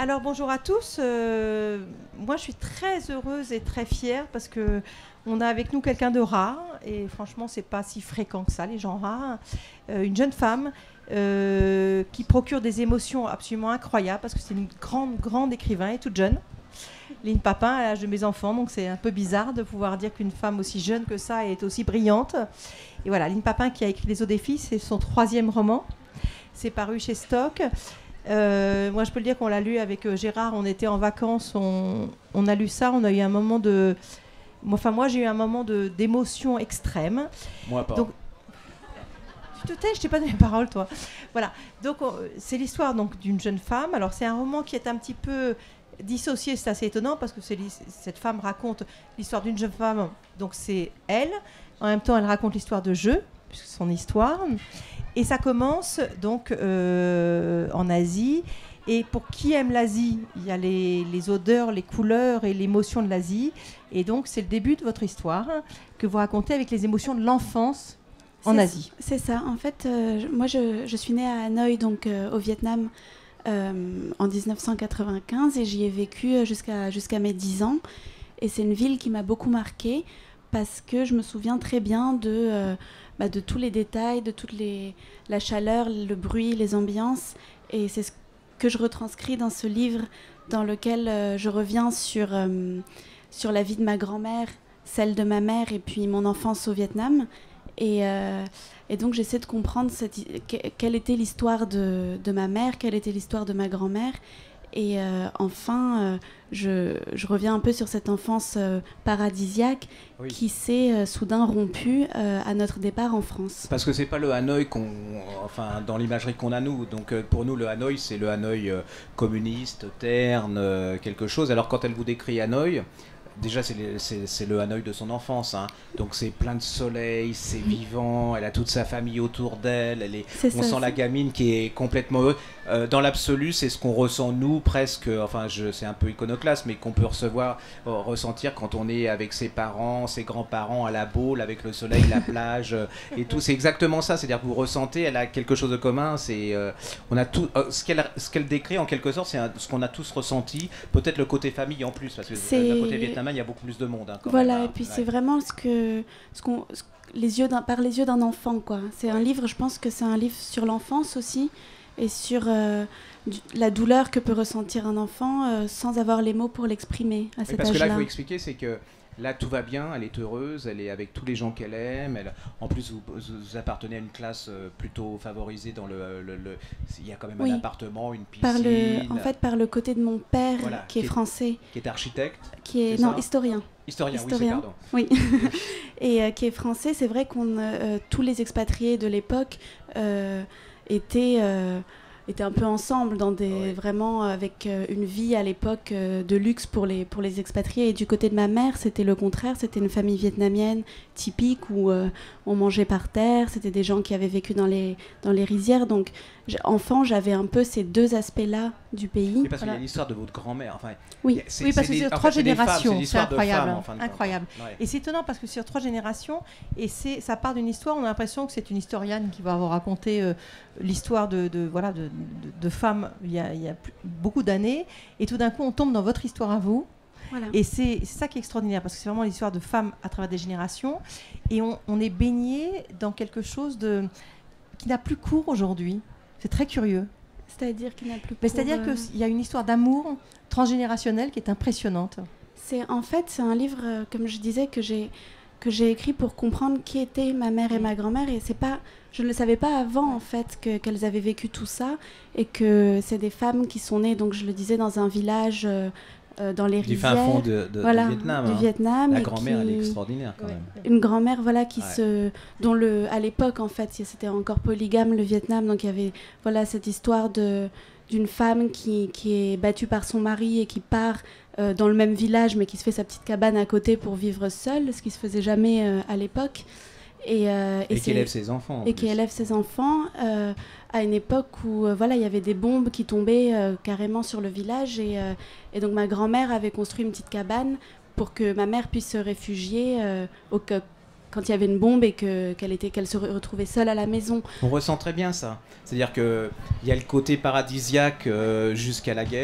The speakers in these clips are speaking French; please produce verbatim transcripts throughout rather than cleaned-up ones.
Alors bonjour à tous. Euh, moi, je suis très heureuse et très fière parce que on a avec nous quelqu'un de rare et franchement, c'est pas si fréquent que ça, les gens rares. Euh, une jeune femme euh, qui procure des émotions absolument incroyables parce que c'est une grande, grande écrivain et toute jeune. Lynne Papin, à l'âge de mes enfants, donc c'est un peu bizarre de pouvoir dire qu'une femme aussi jeune que ça est aussi brillante. Et voilà, Lynne Papin qui a écrit Les Eaux des filles, c'est son troisième roman. C'est paru chez Stock. Euh, moi, je peux le dire qu'on l'a lu avec euh, Gérard. On était en vacances, on, on a lu ça. On a eu un moment de, enfin moi, j'ai eu un moment de d'émotion extrême. Moi pas. Donc, tu te tais, je t'ai pas donné la parole, toi. Voilà. Donc, on, c'est l'histoire donc d'une jeune femme. Alors, c'est un roman qui est un petit peu dissocié. C'est assez étonnant parce que c'est, cette femme raconte l'histoire d'une jeune femme. Donc, c'est elle. En même temps, elle raconte l'histoire de jeu, puisque c'est son histoire. Et ça commence donc euh, en Asie. Et pour qui aime l'Asie, il y a les, les odeurs, les couleurs et l'émotion de l'Asie. Et donc, c'est le début de votre histoire hein, que vous racontez avec les émotions de l'enfance en c'est, Asie. C'est ça. En fait, euh, moi, je, je suis née à Hanoï, donc euh, au Vietnam, euh, en dix-neuf cent quatre-vingt-quinze. Et j'y ai vécu jusqu'à, jusqu'à mes dix ans. Et c'est une ville qui m'a beaucoup marquée parce que je me souviens très bien de... Euh, Bah, de tous les détails, de toute les, la chaleur, le bruit, les ambiances. Et c'est ce que je retranscris dans ce livre dans lequel euh, je reviens sur, euh, sur la vie de ma grand-mère, celle de ma mère et puis mon enfance au Vietnam. Et, euh, et donc j'essaie de comprendre cette, quelle était l'histoire de, de ma mère, quelle était l'histoire de ma grand-mère. Et euh, enfin, euh, je, je reviens un peu sur cette enfance euh, paradisiaque oui. qui s'est euh, soudain rompue euh, à notre départ en France. Parce que c'est pas le Hanoï qu'on, enfin, dans l'imagerie qu'on a nous. Donc euh, pour nous, le Hanoï, c'est le Hanoï euh, communiste, terne, euh, quelque chose. Alors quand elle vous décrit Hanoï, déjà c'est, les, c'est, c'est le Hanoï de son enfance, hein. Donc c'est plein de soleil, c'est vivant, elle a toute sa famille autour d'elle, elle est, c'est on ça, sent c'est... la gamine qui est complètement heureuse. Euh, dans l'absolu, c'est ce qu'on ressent nous presque, enfin je, c'est un peu iconoclaste, mais qu'on peut recevoir, euh, ressentir quand on est avec ses parents, ses grands-parents à la Baule, avec le soleil, la plage euh, et tout. C'est exactement ça, c'est-à-dire que vous ressentez, elle a quelque chose de commun. C'est, euh, on a tout, euh, ce qu'elle, ce qu'elle décrit en quelque sorte, c'est un, ce qu'on a tous ressenti. Peut-être le côté famille en plus, parce que c'est... le côté vietnamien, il y a beaucoup plus de monde. Hein, quand voilà, même, hein. Et puis Ouais. c'est vraiment ce que, ce qu'on, ce, les yeux d'un, par les yeux d'un enfant, quoi. C'est un livre, je pense que c'est un livre sur l'enfance aussi, et sur euh, du, la douleur que peut ressentir un enfant euh, sans avoir les mots pour l'exprimer à Oui, cet parce âge-là. que là, il faut expliquer, c'est que là, tout va bien, elle est heureuse, elle est avec tous les gens qu'elle aime. Elle, en plus, vous, vous appartenez à une classe euh, plutôt favorisée dans le, le, le... Il y a quand même oui. un appartement, une piscine. Par le, en fait, par le côté de mon père, voilà, qui est, qui est français. Qui est architecte. Qui est, c'est non, ça historien. Historien, historien, oui, c'est pardon. Oui. Et euh, qui est français, c'est vrai qu'on euh, tous les expatriés de l'époque euh, étaient... Euh, étaient un peu ensemble dans des ouais. vraiment avec euh, une vie à l'époque euh, de luxe pour les pour les expatriés. Et du côté de ma mère, c'était le contraire, c'était une famille vietnamienne typique où euh, on mangeait par terre, c'était des gens qui avaient vécu dans les dans les rizières. Donc enfant, j'avais un peu ces deux aspects-là du pays. Et parce voilà. qu'il y a l'histoire de votre grand-mère. Enfin, oui, c'est, oui, parce que c'est sur trois fait, générations, c'est, c'est incroyable, femmes, en fin de incroyable. Ouais. Et c'est étonnant parce que c'est sur trois générations et c'est, ça part d'une histoire. On a l'impression que c'est une historienne qui va vous raconter euh, l'histoire de, de voilà de, de, de femmes il y a, il y a beaucoup d'années et tout d'un coup on tombe dans votre histoire à vous. Voilà. Et c'est, c'est ça qui est extraordinaire parce que c'est vraiment l'histoire de femmes à travers des générations et on, on est baigné dans quelque chose de qui n'a plus cours aujourd'hui. C'est très curieux. C'est-à-dire qu'il n'a plus Mais c'est-à-dire euh... qu'il y a une histoire d'amour transgénérationnelle qui est impressionnante. C'est, en fait, c'est un livre, euh, comme je disais, que j'ai, que j'ai écrit pour comprendre qui étaient ma mère et ma grand-mère. Et c'est pas, je ne le savais pas avant, en fait, que, qu'elles avaient vécu tout ça. Et que c'est des femmes qui sont nées, donc je le disais, dans un village... Euh, Euh, dans les du rizières, fin fond de, de, voilà, du Vietnam. Du hein. Vietnam La grand-mère, qui... elle est extraordinaire quand ouais. même. Une grand-mère, voilà, qui ouais. se, dont le, à l'époque en fait, c'était encore polygame le Vietnam, donc il y avait, voilà, cette histoire de d'une femme qui qui est battue par son mari et qui part euh, dans le même village, mais qui se fait sa petite cabane à côté pour vivre seule, ce qui se faisait jamais euh, à l'époque. Et, euh, et, et qui élève ses enfants. Et qui élève ses enfants euh, à une époque où euh, voilà, il y avait des bombes qui tombaient euh, carrément sur le village. Et, euh, et donc ma grand-mère avait construit une petite cabane pour que ma mère puisse se réfugier euh, au, quand il y avait une bombe et que, qu'elle, était, qu'elle se retrouvait seule à la maison. On ressent très bien ça. C'est-à-dire qu'il y a le côté paradisiaque euh, jusqu'à la guerre.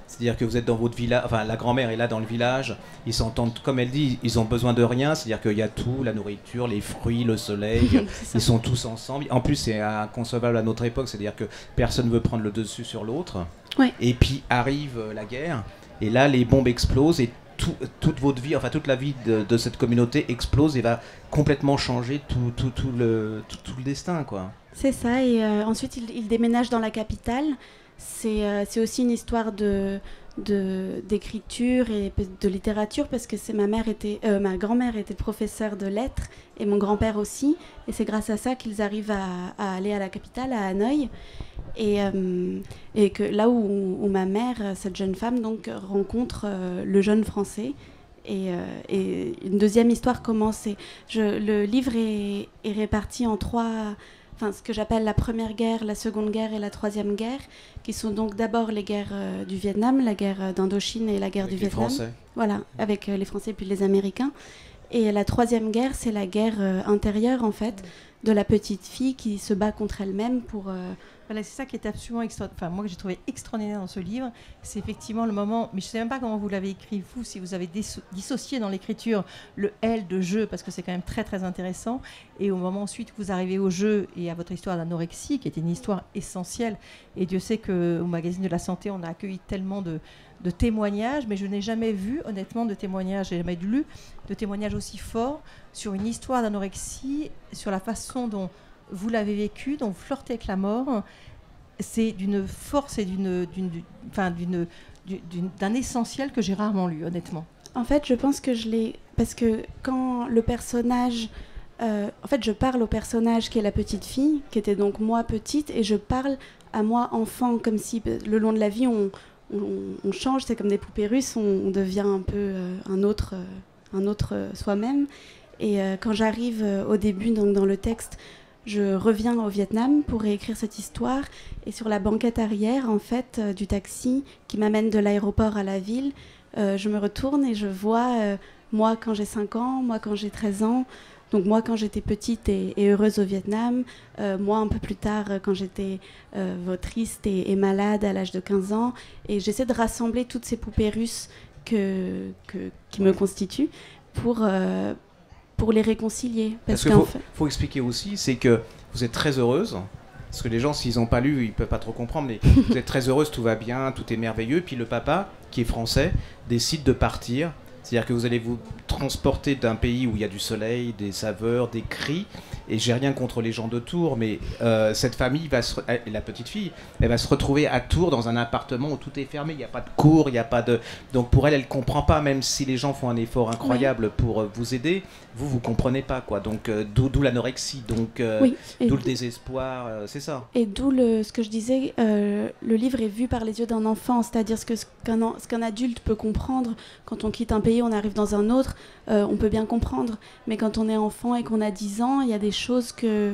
C'est-à-dire que vous êtes dans votre village, enfin la grand-mère est là dans le village, ils s'entendent, comme elle dit, ils ont besoin de rien, c'est-à-dire qu'il y a tout, la nourriture, les fruits, le soleil, ils sont tous ensemble. En plus, c'est inconcevable à notre époque, c'est-à-dire que personne ne veut prendre le dessus sur l'autre. Ouais. Et puis arrive euh, la guerre, et là les bombes explosent, et tout, toute votre vie, enfin toute la vie de, de cette communauté explose et va complètement changer tout, tout, tout, le, tout, tout le destin, quoi. C'est ça, et euh, ensuite il, il déménage dans la capitale. C'est euh, c'est aussi une histoire de, de, d'écriture et de littérature, parce que c'est ma, mère était, euh, ma grand-mère était professeure de lettres, et mon grand-père aussi, et c'est grâce à ça qu'ils arrivent à, à aller à la capitale, à Hanoï, et, euh, et que là où, où ma mère, cette jeune femme, donc, rencontre euh, le jeune Français. Et, euh, et une deuxième histoire commence. Et je, le livre est, est réparti en trois... Enfin, ce que j'appelle la première guerre, la seconde guerre et la troisième guerre, qui sont donc d'abord les guerres euh, du Vietnam, la guerre d'Indochine et la guerre Avec du les Vietnam. Français. Voilà, avec euh, les Français puis les Américains. Et la troisième guerre, c'est la guerre euh, intérieure, en fait, de la petite fille qui se bat contre elle-même pour... Euh... Voilà, c'est ça qui est absolument extraordinaire. Enfin, moi, que j'ai trouvé extraordinaire dans ce livre, c'est effectivement le moment. Mais je ne sais même pas comment vous l'avez écrit, vous, si vous avez disso- dissocié dans l'écriture le L de jeu, parce que c'est quand même très, très intéressant. Et au moment ensuite où vous arrivez au jeu et à votre histoire d'anorexie, qui était une histoire essentielle. Et Dieu sait qu'au magazine de la santé, on a accueilli tellement de, de témoignages, mais je n'ai jamais vu, honnêtement, de témoignages, j'ai jamais lu de témoignages aussi forts sur une histoire d'anorexie, sur la façon dont vous l'avez vécu, dont vous flirtez avec la mort. C'est d'une force et d'une, d'une, d'une, enfin, d'une, d'une, d'un essentiel que j'ai rarement lu, honnêtement. En fait, je pense que je l'ai... Parce que quand le personnage... Euh, en fait, je parle au personnage qui est la petite fille, qui était donc moi petite, et je parle à moi enfant, comme si le long de la vie, on, on, on change, c'est comme des poupées russes, on, on devient un peu euh, un autre, euh, un autre euh, soi-même. Et euh, quand j'arrive euh, au début, donc, dans le texte, je reviens au Vietnam pour réécrire cette histoire, et sur la banquette arrière, en fait, euh, du taxi qui m'amène de l'aéroport à la ville, euh, je me retourne et je vois euh, moi quand j'ai cinq ans, moi quand j'ai treize ans, donc moi quand j'étais petite et, et heureuse au Vietnam, euh, moi un peu plus tard quand j'étais euh, triste et, et malade à l'âge de quinze ans, et j'essaie de rassembler toutes ces poupées russes que, que, qui me constituent pour... Euh, pour les réconcilier. Parce, parce qu'il faut, fait... faut expliquer aussi, c'est que vous êtes très heureuse, parce que les gens, s'ils n'ont pas lu, ils ne peuvent pas trop comprendre, mais vous êtes très heureuse, tout va bien, tout est merveilleux, puis le papa, qui est français, décide de partir, c'est-à-dire que vous allez vous transporter d'un pays où il y a du soleil, des saveurs, des cris, et j'ai rien contre les gens de Tours, mais euh, cette famille, va se, la petite fille, elle va se retrouver à Tours dans un appartement où tout est fermé, il n'y a pas de cours, il n'y a pas de... Donc pour elle, elle ne comprend pas, même si les gens font un effort incroyable oui. pour euh, vous aider, vous, vous ne comprenez pas, quoi. Donc euh, d'où, d'où l'anorexie, donc euh, oui. d'où le désespoir, euh, c'est ça. Et d'où le, ce que je disais, euh, le livre est vu par les yeux d'un enfant, c'est-à-dire ce, que, ce, qu'un, ce qu'un adulte peut comprendre, quand on quitte un pays, on arrive dans un autre, euh, on peut bien comprendre, mais quand on est enfant et qu'on a dix ans, il y a des choses que,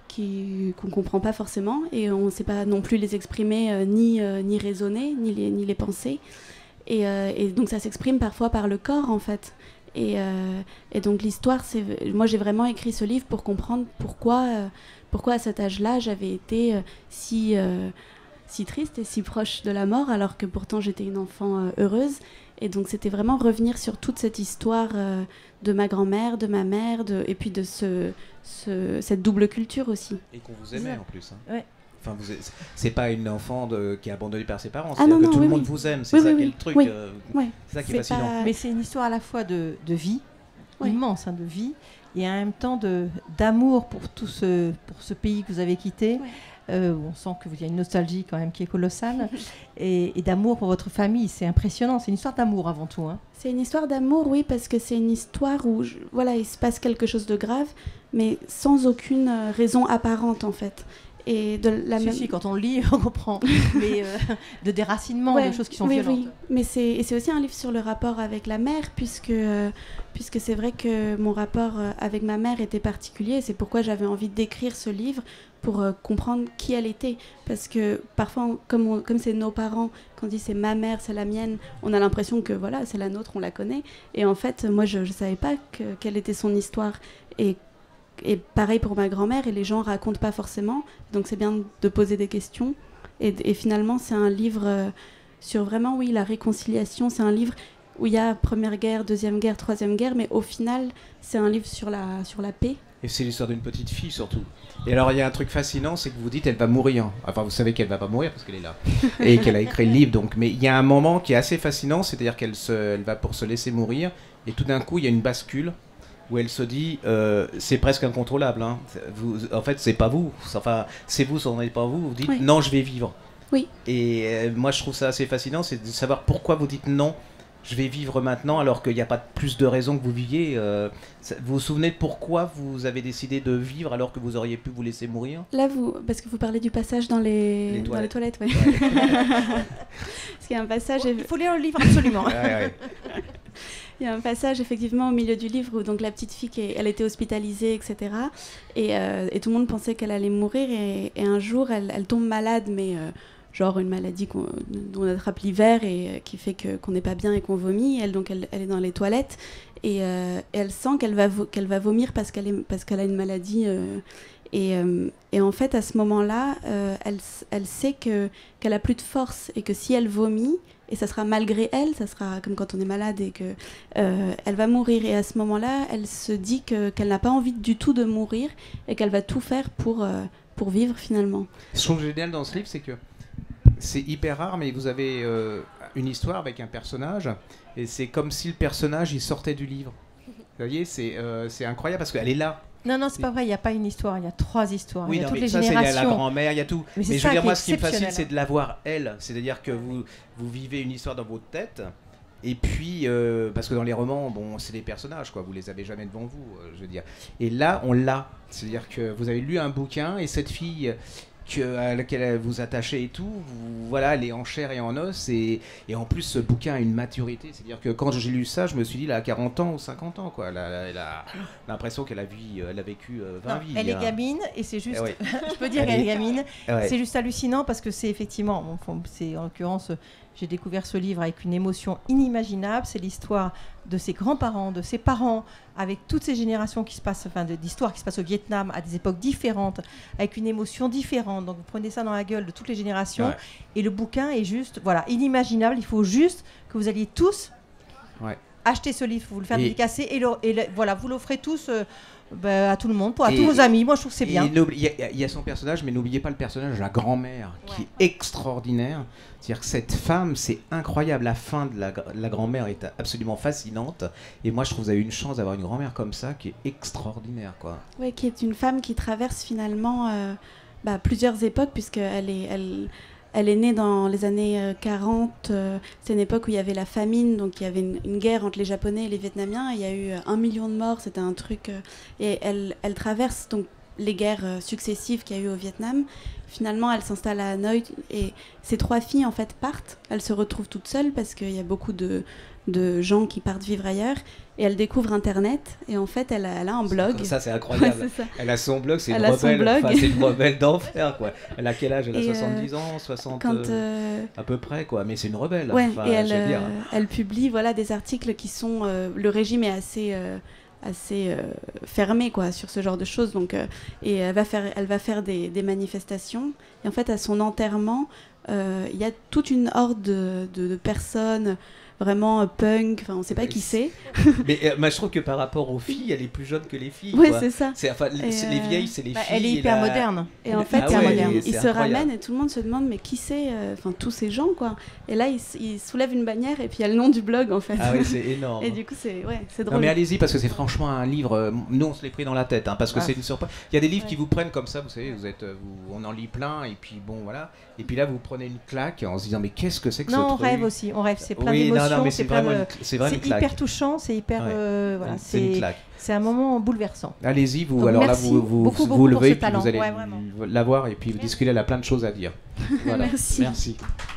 qui, qu'on ne comprend pas forcément, et on ne sait pas non plus les exprimer, euh, ni, euh, ni raisonner, ni les, ni les penser, et, euh, et donc ça s'exprime parfois par le corps, en fait. Et, euh, et donc l'histoire, c'est... moi j'ai vraiment écrit ce livre pour comprendre pourquoi, euh, pourquoi à cet âge-là j'avais été euh, si, euh, si triste et si proche de la mort, alors que pourtant j'étais une enfant euh, heureuse. Et donc c'était vraiment revenir sur toute cette histoire euh, de ma grand-mère, de ma mère, de... et puis de ce, ce, cette double culture aussi. Et qu'on vous aimait en plus. Hein. Ouais. Enfin, vous êtes... c'est pas une enfant de... qui est abandonnée par ses parents, ah c'est non, que non, tout oui, le monde oui. vous aime, c'est oui, ça oui, qui est oui. le truc. Oui. Euh... Oui. C'est ça qui c'est est fascinant. pas... Mais c'est une histoire à la fois de, de vie, oui. immense, hein, de vie, et en même temps de, d'amour pour tout ce, pour ce pays que vous avez quitté. Oui. Euh, on sent qu'il y a une nostalgie quand même qui est colossale, et, et d'amour pour votre famille, c'est impressionnant, c'est une histoire d'amour avant tout. Hein. C'est une histoire d'amour, oui, parce que c'est une histoire où je, voilà, il se passe quelque chose de grave, mais sans aucune raison apparente en fait. Et de la si, même... si, quand on le lit, on comprend, mais euh, de déracinement, ouais, de choses qui sont oui, violentes. Oui. Mais c'est, et c'est aussi un livre sur le rapport avec la mère, puisque, euh, puisque c'est vrai que mon rapport euh, avec ma mère était particulier, et c'est pourquoi j'avais envie d'écrire ce livre, pour euh, comprendre qui elle était. Parce que parfois, comme, on, comme c'est nos parents, quand on dit c'est ma mère, c'est la mienne, on a l'impression que voilà, c'est la nôtre, on la connaît. Et en fait, moi, je ne savais pas que, quelle était son histoire. Et, et pareil pour ma grand-mère, et les gens ne racontent pas forcément. Donc c'est bien de poser des questions. Et, et finalement, c'est un livre euh, sur vraiment, oui, la réconciliation. C'est un livre où il y a Première Guerre, Deuxième Guerre, Troisième Guerre, mais au final, c'est un livre sur la, sur la paix. Et c'est l'histoire d'une petite fille surtout. Et alors il y a un truc fascinant, c'est que vous dites elle va mourir. Enfin vous savez qu'elle va pas mourir parce qu'elle est là et qu'elle a écrit le livre. Donc, mais il y a un moment qui est assez fascinant, c'est-à-dire qu'elle se, elle va pour se laisser mourir et tout d'un coup il y a une bascule où elle se dit euh, c'est presque incontrôlable. Hein. Vous, en fait c'est pas vous, enfin c'est vous, ce n'est pas vous. Vous dites oui. Non, je vais vivre. Oui. Et euh, moi je trouve ça assez fascinant, c'est de savoir pourquoi vous dites non. Je vais vivre maintenant alors qu'il n'y a pas plus de raison que vous viviez. Euh, ça, vous vous souvenez de pourquoi vous avez décidé de vivre alors que vous auriez pu vous laisser mourir ? Là, vous, parce que vous parlez du passage dans les, les dans les toilettes. Ouais. Ouais. Parce qu'il y a un passage... Oh, il faut lire le livre absolument. Ouais, ouais. Il y a un passage effectivement au milieu du livre où donc, la petite fille, qui est, elle était hospitalisée, et cetera. Et, euh, et tout le monde pensait qu'elle allait mourir. Et, et un jour, elle, elle tombe malade, mais... Euh, genre une maladie qu'on, dont on attrape l'hiver et euh, qui fait que, qu'on n'est pas bien et qu'on vomit. Elle, donc elle, elle est dans les toilettes et, euh, et elle sent qu'elle va, vo- qu'elle va vomir parce qu'elle, est, parce qu'elle a une maladie. Euh, et, euh, et en fait, à ce moment-là, euh, elle, elle sait que, qu'elle a plus de force et que si elle vomit, et ça sera malgré elle, ça sera comme quand on est malade et que euh, elle va mourir. Et à ce moment-là, elle se dit que, qu'elle n'a pas envie du tout de mourir et qu'elle va tout faire pour, euh, pour vivre finalement. Ce que je trouve génial dans ce livre, c'est que c'est hyper rare, mais vous avez euh, une histoire avec un personnage, et c'est comme si le personnage il sortait du livre. Vous voyez, c'est, euh, c'est incroyable parce qu'elle est là. Non, non, c'est pas vrai, il n'y a pas une histoire, il y a trois histoires. Oui, il y a non, toutes mais les ça, générations. c'est la, la grand-mère, il y a tout. Mais, mais je veux dire, moi, ce qui me exceptionnel. fascine, c'est de la voir elle. C'est-à-dire que vous, vous vivez une histoire dans votre tête, et puis, euh, parce que dans les romans, bon, c'est des personnages, quoi, vous les avez jamais devant vous, euh, je veux dire. Et là, on l'a. C'est-à-dire que vous avez lu un bouquin, et cette fille... Que, à laquelle vous attachez et tout, vous, voilà, elle est en chair et en os, et, et en plus ce bouquin a une maturité, c'est-à-dire que quand j'ai lu ça, je me suis dit, elle a quarante ans ou cinquante ans, quoi. Elle a, elle a l'impression qu'elle a, vie, elle a vécu euh, vingt non, vies. Elle hein. est gamine, et c'est juste, eh ouais. je peux dire qu'elle est gamine, ouais. C'est juste hallucinant parce que c'est effectivement, bon, c'est en l'occurrence, j'ai découvert ce livre avec une émotion inimaginable, c'est l'histoire de ses grands-parents, de ses parents, avec toutes ces générations qui se passent, enfin de, d'histoires qui se passent au Vietnam à des époques différentes, avec une émotion différente. Donc vous prenez ça dans la gueule de toutes les générations, ouais. Et le bouquin est juste, voilà, inimaginable. Il faut juste que vous alliez tous ouais. acheter ce livre, vous le faire et dédicacer et, le, et le, voilà, vous l'offrez tous. Euh, Bah, à tout le monde, pour, à et, tous vos amis. Moi, je trouve que c'est bien. Il y, y a son personnage, mais n'oubliez pas le personnage de la grand-mère, qui ouais. est extraordinaire. C'est-à-dire que cette femme, c'est incroyable. La fin de la, la grand-mère est absolument fascinante. Et moi, je trouve que vous avez une chance d'avoir une grand-mère comme ça, qui est extraordinaire, quoi. Oui, qui est une femme qui traverse finalement euh, bah, plusieurs époques, puisqu'elle est... Elle... Elle est née dans les années quarante, euh, c'est une époque où il y avait la famine, donc il y avait une, une guerre entre les Japonais et les Vietnamiens, et il y a eu un million de morts, c'était un truc... Euh, et elle, elle traverse donc les guerres euh, successives qu'il y a eu au Vietnam. Finalement, elle s'installe à Hanoï, et ses trois filles, en fait, partent. Elles se retrouvent toutes seules, parce qu'il y a beaucoup de, de gens qui partent vivre ailleurs. Et elle découvre Internet, et en fait, elle a, elle a un blog. Ça, c'est incroyable. Ouais, c'est ça. Elle a son blog, c'est elle une rebelle. Enfin, c'est une rebelle d'enfer, quoi. Elle a quel âge ? Elle a et soixante-dix euh, ans, soixante quand, euh... à peu près, quoi. Mais c'est une rebelle. Ouais, enfin, et elle, je veux dire. Euh, elle publie, voilà, des articles qui sont... Euh, le régime est assez... Euh, assez euh, fermée quoi sur ce genre de choses, donc euh, et elle va faire elle va faire des, des manifestations, et en fait à son enterrement il euh, y a toute une horde de, de, de personnes vraiment euh, punk, enfin on sait pas qui c'est. Mais euh, moi, je trouve que par rapport aux filles, elle est plus jeune que les filles. Oui, c'est ça. C'est, enfin, et c'est euh... les vieilles, c'est les bah, filles. Elle est hyper et la... moderne. Et en fait, ah ouais, moderne. ils se ramènent et tout le monde se demande mais qui c'est, enfin euh, tous ces gens quoi. Et là, ils il soulèvent une bannière et puis il y a le nom du blog en fait. Ah oui, c'est énorme. Et du coup, c'est ouais, c'est drôle. Non mais allez-y parce que c'est franchement un livre. Euh, nous, on se l'est pris dans la tête, hein, parce que ah. c'est une surprise. Il y a des livres ouais. qui vous prennent comme ça, vous savez, vous êtes, vous, on en lit plein et puis bon voilà. Et puis là, vous prenez une claque en se disant mais qu'est-ce que c'est que non, ce truc ? truc ? Non, on rêve aussi, on rêve. C'est plein oui, d'émotions. Non, non, mais c'est, c'est plein vraiment de... une, c'est vraiment c'est hyper touchant, c'est hyper ouais. euh, voilà, c'est, c'est, une claque. C'est un moment bouleversant. Allez-y, vous. Donc, alors merci là, vous vous, beaucoup, vous, beaucoup vous levez, pour ce puis talent. vous allez ouais, la voir et puis vous discutez, elle a plein de choses à dire. Voilà. Merci. Merci.